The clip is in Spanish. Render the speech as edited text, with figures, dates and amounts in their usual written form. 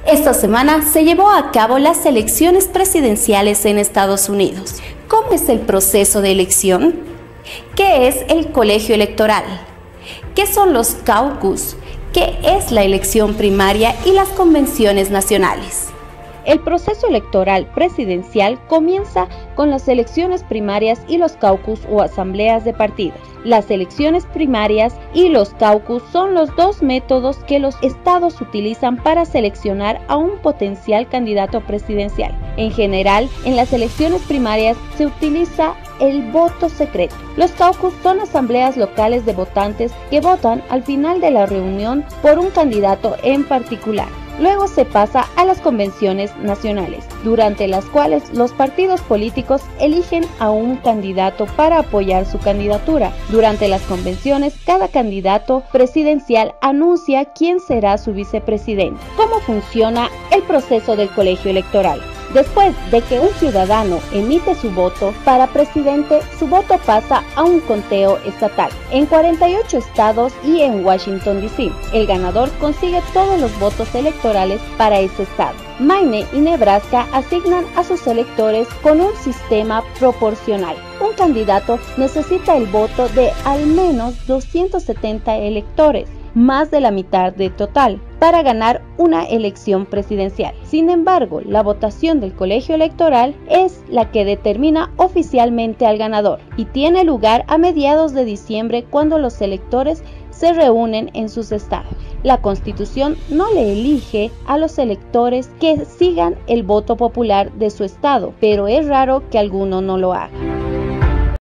Esta semana se llevó a cabo las elecciones presidenciales en Estados Unidos. ¿Cómo es el proceso de elección? ¿Qué es el colegio electoral? ¿Qué son los caucus? ¿Qué es la elección primaria y las convenciones nacionales? El proceso electoral presidencial comienza con las elecciones primarias y los caucus o asambleas de partidos. Las elecciones primarias y los caucus son los dos métodos que los estados utilizan para seleccionar a un potencial candidato presidencial. En general, en las elecciones primarias se utiliza el voto secreto. Los caucus son asambleas locales de votantes que votan al final de la reunión por un candidato en particular. Luego se pasa a las convenciones nacionales, durante las cuales los partidos políticos eligen a un candidato para apoyar su candidatura. Durante las convenciones, cada candidato presidencial anuncia quién será su vicepresidente. ¿Cómo funciona el proceso del colegio electoral? Después de que un ciudadano emite su voto para presidente, su voto pasa a un conteo estatal en 48 estados y en Washington, D.C. El ganador consigue todos los votos electorales para ese estado. Maine y Nebraska asignan a sus electores con un sistema proporcional. Un candidato necesita el voto de al menos 270 electores, más de la mitad del total, para ganar una elección presidencial. Sin embargo, la votación del colegio electoral es la que determina oficialmente al ganador y tiene lugar a mediados de diciembre, cuando los electores se reúnen en sus estados. La Constitución no le elige a los electores que sigan el voto popular de su estado, pero es raro que alguno no lo haga.